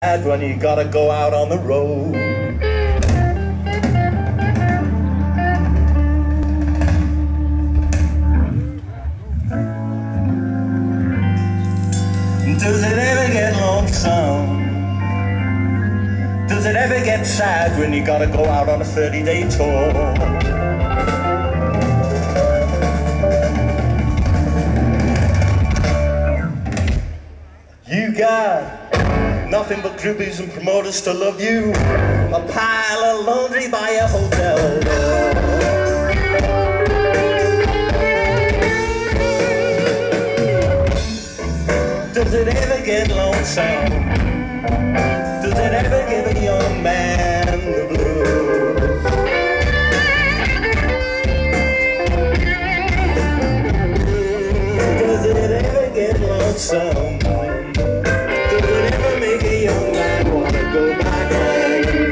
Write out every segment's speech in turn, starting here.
when you gotta go out on the road. Does it ever get lonesome? Does it ever get sad when you gotta go out on a 30-day tour? You got nothing but groupies and promoters to love you, a pile of laundry by a hotel door. Does it ever get lonesome? Does it ever give a young man the blues? Does it ever get lonesome? Does it ever make a young man wanna go back home?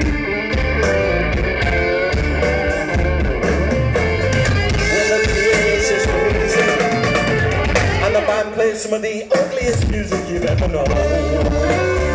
Well, the PA system is in, and the band plays some of the ugliest music you've ever known.